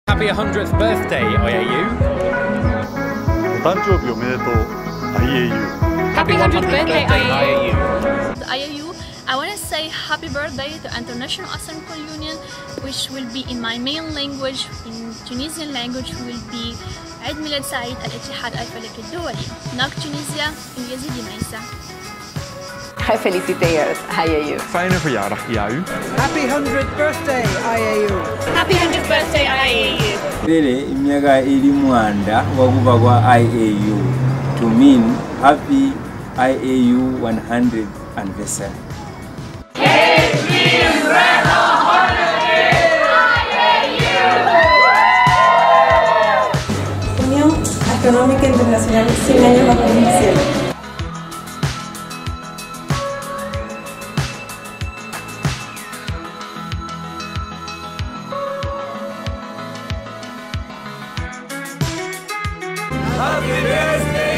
Happy 100th birthday, IAU. お誕生日おめでとう IAU. Happy 100th birthday, IAU. IAU, I want to say happy birthday to International Astronomical Union, which will be in my main language, in Tunisian language will be عيد ميلاد سعيد الاتحاد الفلكي الدولي. هناك تونسيا اليزيدي ميسا. Gefeliciteerd, IAU. Fijne verjaardag, IAU. Happy 100th birthday, IAU. Happy 100th birthday, IAU. Lele imyaka iri mwanda wakuva kwa IAU to mean happy IAU 100th anniversary. Unión Astronómica Internacional 100 años bajo el cielo. Happy birthday!